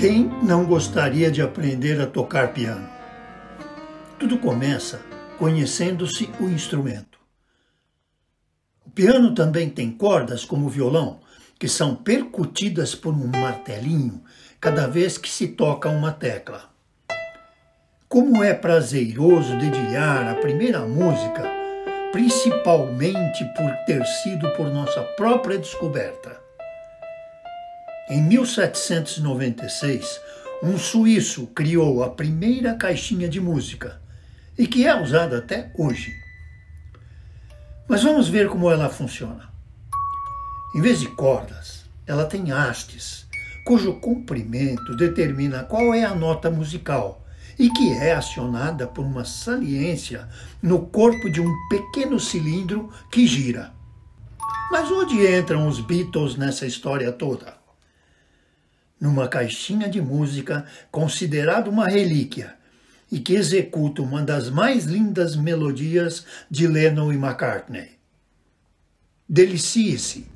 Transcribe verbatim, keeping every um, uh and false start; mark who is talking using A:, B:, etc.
A: Quem não gostaria de aprender a tocar piano? Tudo começa conhecendo-se o instrumento. O piano também tem cordas como o violão, que são percutidas por um martelinho cada vez que se toca uma tecla. Como é prazeroso dedilhar a primeira música, principalmente por ter sido por nossa própria descoberta. Em mil setecentos e noventa e seis, um suíço criou a primeira caixinha de música, e que é usada até hoje. Mas vamos ver como ela funciona. Em vez de cordas, ela tem hastes, cujo comprimento determina qual é a nota musical e que é acionada por uma saliência no corpo de um pequeno cilindro que gira. Mas onde entram os Beatles nessa história toda? Numa caixinha de música considerada uma relíquia e que executa uma das mais lindas melodias de Lennon e McCartney. Delicie-se!